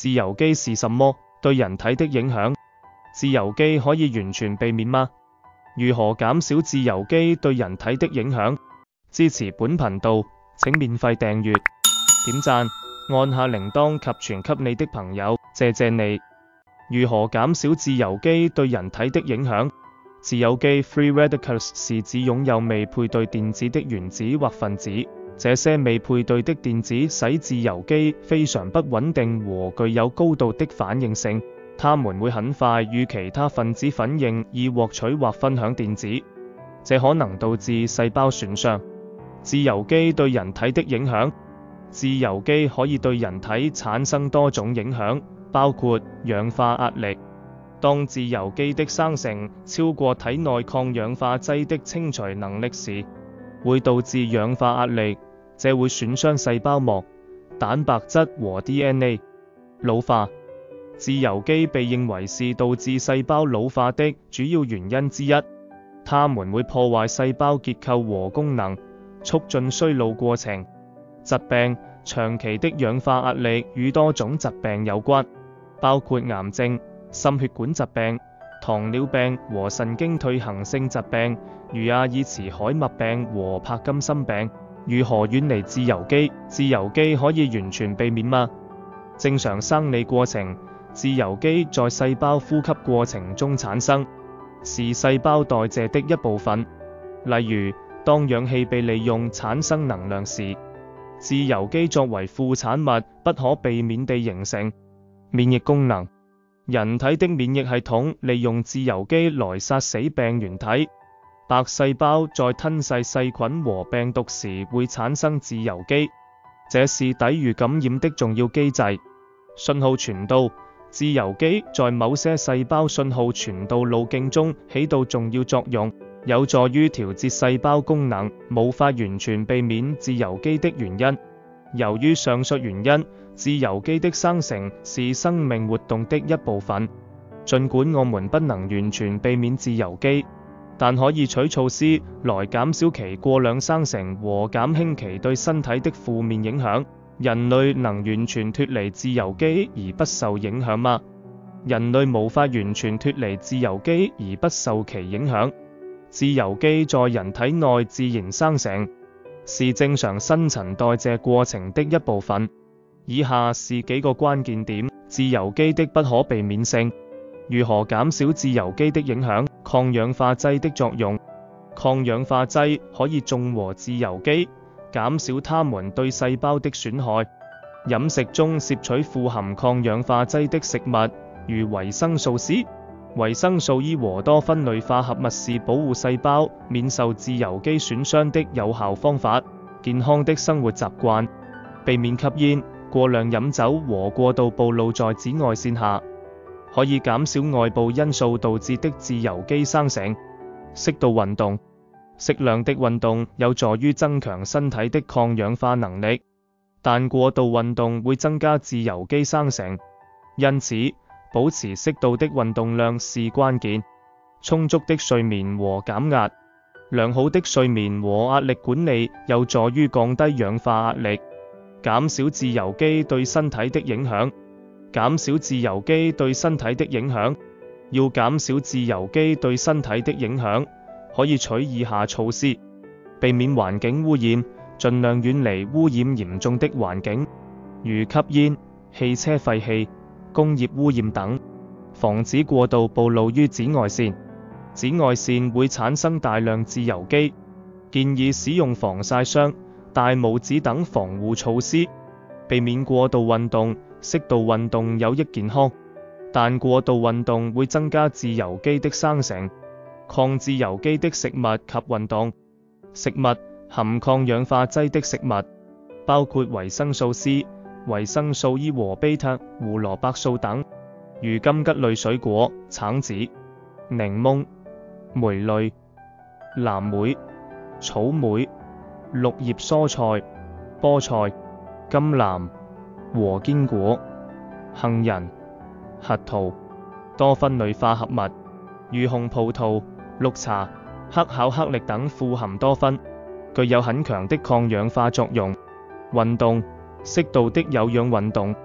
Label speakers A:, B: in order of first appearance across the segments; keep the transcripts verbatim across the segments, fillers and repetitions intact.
A: 自由基是什麼？對人體的影響。自由基可以完全避免嗎？如何減少自由基對人體的影響？支持本頻道，請免費訂閱、點讚、按下鈴鐺及傳給你的朋友，謝謝你。如何減少自由基對人體的影響？自由基 （free radicals） 是指擁有未配對電子的原子或分子。這些未配對的電子使自由基非常不穩定和具有高度的反應性，它們會很快與其他分子反應以獲取或分享電子，這可能導致細胞損傷。自由基對人體的影響。自由基可以對人體產生多種影響，包括氧化壓力。當自由基的生成超過體內抗氧化劑的清除能力時，會導致氧化壓力，這會損傷細胞膜、蛋白質和 D N A。老化。自由基被認為是導致細胞老化的主要原因之一，它們會破壞細胞結構和功能，促進衰老過程。疾病。長期的氧化壓力與多種疾病有關，包括癌症、心血管疾病、糖尿病和神經退行性疾病，如阿爾茨海默病和帕金森病。如何遠離自由基？自由基可以完全避免嗎？正常生理過程，自由基在細胞呼吸過程中產生，是細胞代謝的一部分。例如，當氧氣被利用產生能量時，自由基作為副產物不可避免地形成。免疫功能。人體的免疫系統利用自由基來殺死病原體。白細胞在吞噬細菌和病毒時會產生自由基，這是抵禦感染的重要機制。信號傳導。自由基在某些細胞信號傳導路徑中起到重要作用，有助於調節細胞功能，無法完全避免自由基的原因。由於上述原因，自由基的生成是生命活動的一部分。儘管我們不能完全避免自由基，但可以取措施來減少其過量生成和減輕其對身體的負面影響。人類能完全脫離自由基而不受影響嗎？人類無法完全脫離自由基而不受其影響。自由基在人體內自然生成，是正常新陳代謝過程的一部分。以下是幾個關鍵點：自由基的不可避免性。如何減少自由基的影響？抗氧化劑的作用。抗氧化劑可以中和自由基，減少它們對細胞的損害。飲食中攝取富含抗氧化劑的食物，如維生素 C、維生素 E 和多酚類化合物是保護細胞免受自由基損傷的有效方法。健康的生活習慣。避免吸煙、過量飲酒和過度暴露在紫外線下，可以減少外部因素導致的自由基生成。適度運動。適量的運動有助於增強身體的抗氧化能力，但過度運動會增加自由基生成。因此，保持適度的運動量是關鍵。充足的睡眠和減壓。良好的睡眠和壓力管理有助於降低氧化壓力，減少自由基對身體的影響。減少自由基對身體的影響。要減少自由基對身體的影響，可以取以下措施：避免環境污染，盡量遠離污染嚴重的環境，如吸煙、汽車廢氣、工業污染等。防止過度暴露於紫外線。紫外線會產生大量自由基，建議使用防曬霜、戴帽子等防護措施。避免過度運動。適度運動有益健康，但過度運動會增加自由基的生成。抗自由基的食物及運動。食物含抗氧化劑的食物，包括維生素 C、維生素 E 和 β 胡蘿蔔素等，如柑橘類水果、橙子、檸檬、莓類、藍莓、草莓、綠葉蔬菜、菠菜、甘藍和堅果、杏仁、核桃、多酚類化合物，如紅葡萄、綠茶、黑巧克力等富含多酚，具有很強的抗氧化作用。運動，適度的有氧運動，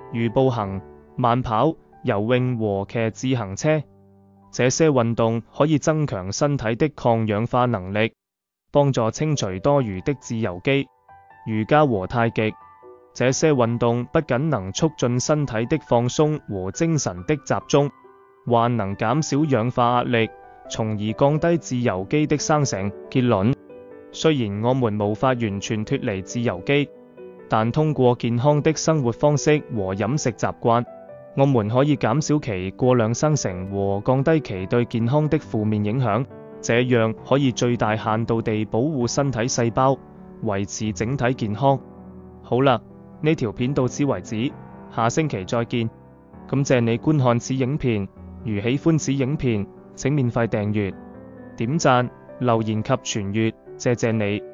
A: 如步行、慢跑、游泳和騎自行車。這些運動可以增強身體的抗氧化能力，幫助清除多餘的自由基。瑜伽和太極，這些運動不僅能促進身體的放鬆和精神的集中，還能減少氧化壓力，從而降低自由基的生成。結論：雖然我們無法完全脫離自由基，但通過健康的生活方式和飲食習慣，我們可以減少其過量生成和降低其對健康的負面影響，這樣可以最大限度地保護身體細胞，維持整體健康。好啦，呢條片到此為止，下星期再見。感謝你觀看此影片，如喜歡此影片，請免費訂閱、點讚、留言及傳閱，謝謝你。